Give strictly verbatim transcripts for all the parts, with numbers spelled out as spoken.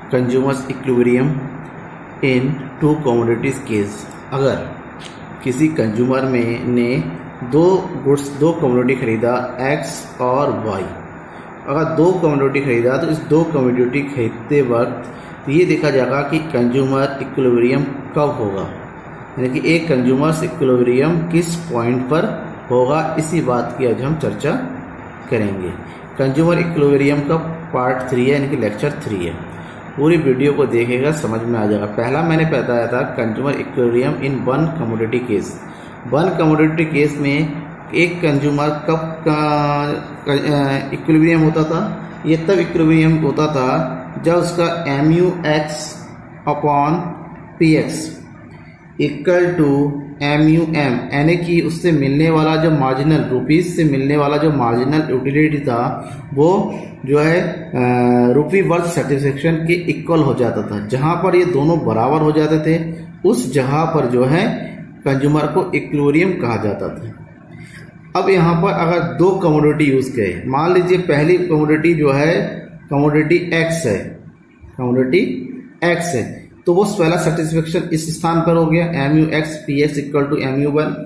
Consumers equilibrium in two commodities case. अगर किसी consumer में ने दो गुड्स दो कमोडिटी खरीदा एक्स और वाई, अगर दो कमोडिटी खरीदा तो इस दो कमोडिटी खरीदते वक्त ये देखा जाएगा कि कंज्यूमर इक्विलिब्रियम कब होगा, यानी कि एक कंज्यूमर्स इक्विलिब्रियम किस पॉइंट पर होगा। इसी बात की आज हम चर्चा करेंगे। कंज्यूमर इक्विलिब्रियम का पार्ट थ्री है, यानी कि लेक्चर थ्री है। पूरी वीडियो को देखेगा समझ में आ जाएगा। पहला मैंने बताया था consumer equilibrium in one commodity case. One commodity case में एक कंज्यूमर कब का इक्विलिब्रियम होता था, ये तब इक्विलिब्रियम होता था जब उसका M U X upon P X equal to M U M, यानी कि उससे मिलने वाला जो मार्जिनल रुपीज से मिलने वाला जो मार्जिनल यूटिलिटी था वो जो है रुपी वर्थ सेटिस्फेक्शन के इक्वल हो जाता था। जहां पर ये दोनों बराबर हो जाते थे उस जगह पर जो है कंज्यूमर को इक्विलिब्रियम कहा जाता था। अब यहाँ पर अगर दो कमोडिटी यूज करें, मान लीजिए पहली कमोडिटी जो है कमोडिटी एक्स है, कमोडिटी एक्स है, तो वो पहला सेटिस्फेक्शन इस स्थान पर हो गया M U X P X equal to M U one.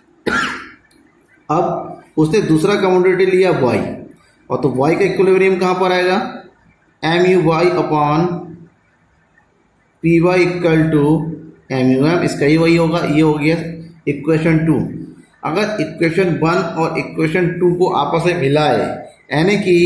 अब उसने दूसरा कमोडिटी लिया वाई, और तो वाई का इक्विलिब्रियम कहां पर आएगा, M U Y upon P Y equal to M U M, इसका ही वही होगा। ये हो गया इक्वेशन टू। अगर इक्वेशन वन और इक्वेशन टू को आपस में मिलाए, यानी कि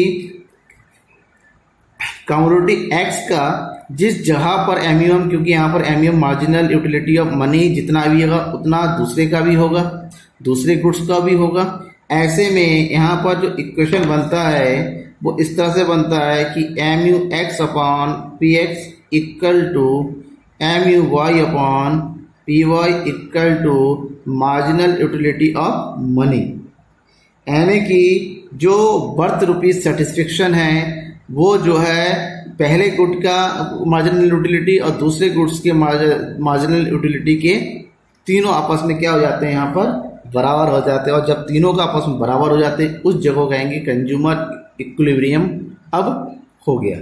कमोडिटी एक्स का जिस जहां पर एम यू एम, क्योंकि यहाँ पर M U M marginal utility of money जितना भी होगा उतना दूसरे का भी होगा, दूसरे गुड्स का भी होगा। ऐसे में यहाँ पर जो इक्वेशन बनता है वो इस तरह से बनता है कि M U X upon P X equal to M U Y upon P Y equal to marginal utility of money, यानी कि जो बर्थ रुपीज सेटिस्फेक्शन है वो जो है पहले गुड का मार्जिनल यूटिलिटी और दूसरे गुड्स के मार्जिनल यूटिलिटी के तीनों आपस में क्या हो जाते हैं, यहाँ पर बराबर हो जाते हैं। और जब तीनों का आपस में बराबर हो जाते हैं उस जगह कहेंगे कंज्यूमर इक्विलिब्रियम अब हो गया।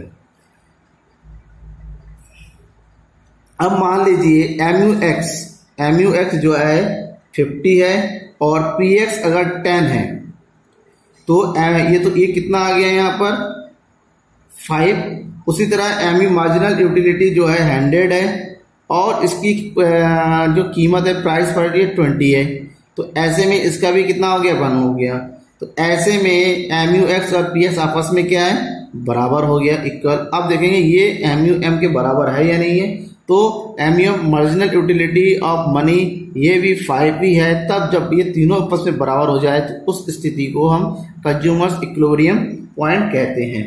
अब मान लीजिए M U X M U X जो है फिफ्टी है और पी एक्स अगर टेन है, तो ये तो ये कितना आ गया यहाँ पर फाइव। उसी तरह एम यू मार्जिनल यूटिलिटी जो है हंड्रेड है और इसकी जो कीमत है प्राइस पर ये ट्वेंटी है, तो ऐसे में इसका भी कितना हो गया, वन हो गया। तो ऐसे में एम यू एक्स और पी एक्स आपस में क्या है, बराबर हो गया, इक्वल। अब देखेंगे ये एम यू एम के बराबर है या नहीं है, तो M U M marginal utility of money ये भी फाइव ही है। तब जब ये तीनों आपस में बराबर हो जाए तो उस स्थिति को हम कंज्यूमर्स इक्विलिब्रियम पॉइंट कहते हैं।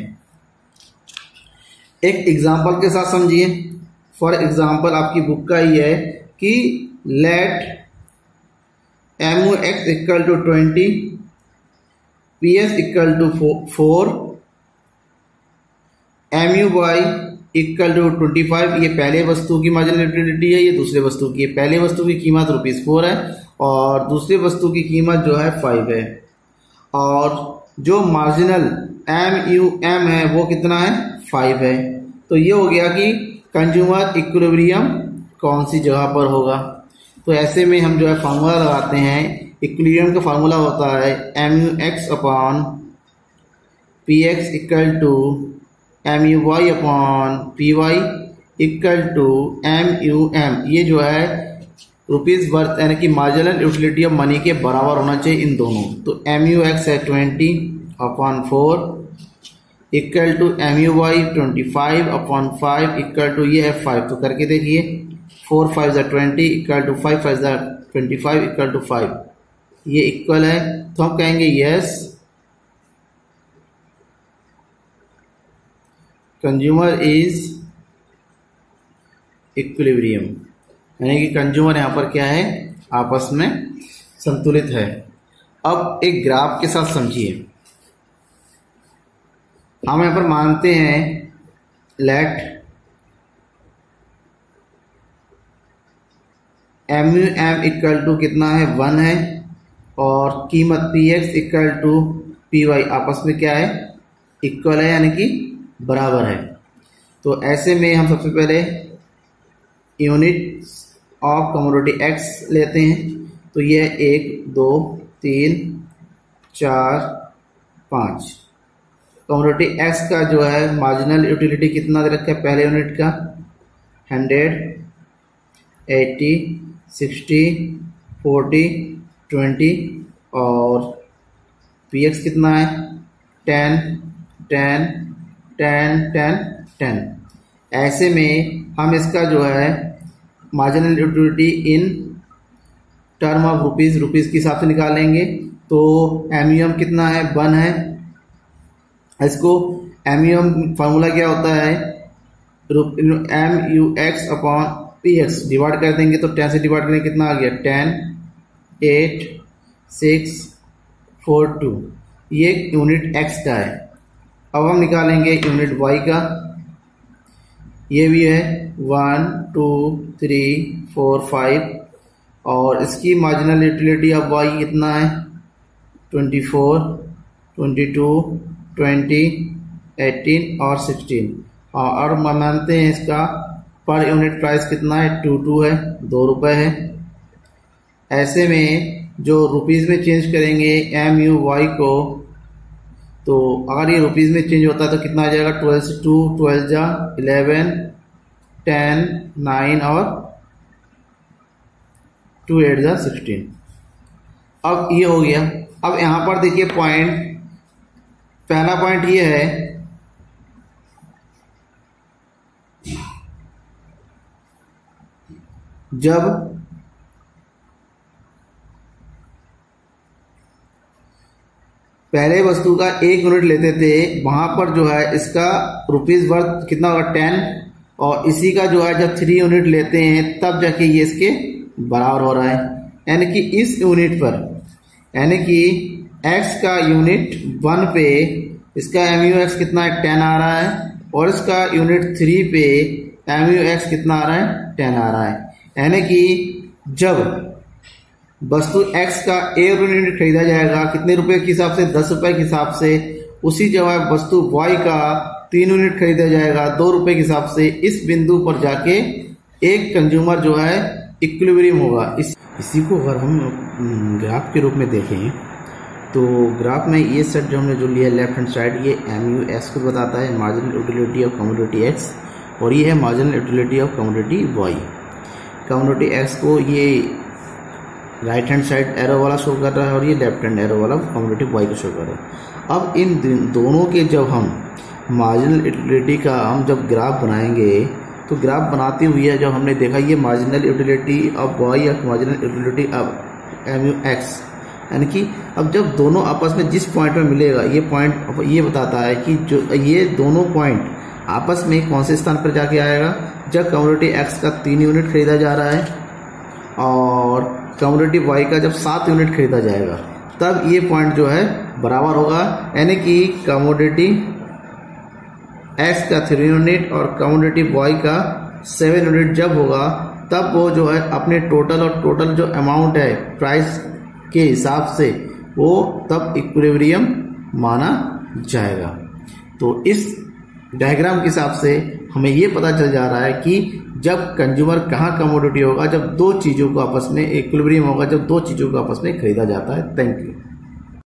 एक एग्जाम्पल के साथ समझिए। फॉर एग्जाम्पल आपकी बुक का ही है कि let M U X equal to twenty, P S equal to four, M U Y equal to twenty five. ये पहले वस्तु की मार्जिनल यूटिलिटी है, ये दूसरे वस्तु की है। पहले वस्तु की कीमत रुपीज फोर है और दूसरी वस्तु की कीमत जो है फाइव है, और जो मार्जिनल एम यू एम है वो कितना है, फाइव है। तो ये हो गया कि कंज्यूमर इक्विलिब्रियम कौन सी जगह पर होगा। तो ऐसे में हम जो है फार्मूला लगाते हैं। इक्विलिब्रियम का फार्मूला होता है M U X upon P X equal to M U Y upon P Y equal to M U M. ये जो है रुपीज वर्थ यानी कि मार्जिनल यूटिलिटी ऑफ मनी के बराबर होना चाहिए इन दोनों। तो एम यू एक्स है twenty upon four equal to M U Y twenty five upon five equal to ये है फाइव। तो करके देखिए, फोर फाइव ज़ा twenty equal to five five ज़ा twenty five equal to five, ये इक्वल है। तो हम कहेंगे यस कंज्यूमर इज इक्विलिब्रियम, यानी कि कंज्यूमर यहाँ पर क्या है, आपस में संतुलित है। अब एक ग्राफ के साथ समझिए। हम यहाँ पर मानते हैं let M U M equal to कितना है, वन है, और कीमत P X equal to P Y आपस में क्या है, इक्वल है, यानी कि बराबर है। तो ऐसे में हम सबसे पहले यूनिट ऑफ कमोडिटी एक्स लेते हैं। तो ये एक दो तीन चार पाँच। कमोडिटी एक्स का जो है मार्जिनल यूटिलिटी कितना दे रखा है पहले यूनिट का, hundred, eighty, sixty, forty, twenty, और पी एक्स कितना है ten, ten, ten, ten, ten. ऐसे में हम इसका जो है marginal utility in term of rupees rupees के हिसाब से निकालेंगे। तो एम यू एम कितना है, वन है। इसको एम यू एम फार्मूला क्या होता है, M U X upon P X divide कर देंगे। तो टेन से डिवाइड करेंगे कितना आ गया, ten, eight, six, four, two. ये यूनिट एक्स का है। अब हम निकालेंगे यूनिट वाई का। ये भी है one, two, three, four, five, और इसकी मार्जिनल यूटिलिटी ऑफ वाई कितना है, twenty four, twenty two, twenty, eighteen और सिक्सटीन। और मानते हैं इसका पर यूनिट प्राइस कितना है, टू टू है, दो रुपए है। ऐसे में जो रुपीज में चेंज करेंगे एम यू वाई को, तो अगर ये रुपीज में चेंज होता है तो कितना आ जाएगा, ट्वेल्व से टू, ट्वेल्व जा इलेवन, टेन, नाइन और टू एट जा सिक्सटीन। अब ये हो गया। अब यहां पर देखिए पॉइंट, पहला पॉइंट ये है जब पहले वस्तु का एक यूनिट लेते थे, वहां पर जो है इसका रुपीज वर्थ कितना होगा, टेन, और इसी का जो है जब थ्री यूनिट लेते हैं तब जाके ये इसके बराबर हो रहा है। यानी कि इस यूनिट पर, यानी कि एक्स का यूनिट वन पे इसका एम यू एक्स कितना है, टेन आ रहा है, और इसका यूनिट थ्री पे एम यू एक्स कितना आ रहा है, टेन आ रहा है। यानी कि जब वस्तु x का एक यूनिट खरीदा जाएगा कितने रुपए के हिसाब से, दस रुपए के हिसाब से, उसी जगह वस्तु y का तीन यूनिट खरीदा जाएगा दो रुपए के हिसाब से। इस बिंदु पर जाके एक कंज्यूमर जो है इक्विलिब्रियम होगा। इस, इसी को अगर हम ग्राफ के रूप में देखें तो ग्राफ में ये सेट जो हमने जो लिया लेफ्ट हैंड साइड, ये एम यू एक्स को बताता है, marginal utility of commodity X, और ये है marginal utility of commodity Y. Commodity X को ये राइट हैंड साइड एरो वाला शो कर रहा है और ये लेफ्ट हैंड एरो वाला कमोडिटी वाई को शो कर रहा है। अब इन दोनों के जब हम मार्जिनल यूटिलिटी का हम जब ग्राफ बनाएंगे तो ग्राफ बनाते हुए जब हमने देखा ये मार्जिनल यूटिलिटी ऑफ वाई और marginal utility of M U X, यानी कि अब जब दोनों आपस में जिस पॉइंट में मिलेगा, ये पॉइंट ये बताता है कि जो ये दोनों पॉइंट आपस में कौन से स्थान पर जाके आएगा, जब कमोडिटी एक्स का तीन यूनिट खरीदा जा रहा है और कमोडिटी वाई का जब सात यूनिट खरीदा जाएगा, तब ये पॉइंट जो है बराबर होगा। यानी कि कमोडिटी एक्स का थ्री यूनिट और कमोडिटी वाई का सेवन यूनिट जब होगा, तब वो जो है अपने टोटल और टोटल जो अमाउंट है प्राइस के हिसाब से वो तब इक्विलिब्रियम माना जाएगा। तो इस डायग्राम के हिसाब से हमें ये पता चल जा रहा है कि जब कंज्यूमर कहाँ कमोडिटी होगा, जब दो चीजों को आपस में इक्विलिब्रियम होगा, जब दो चीजों को आपस में खरीदा जाता है। Thank you.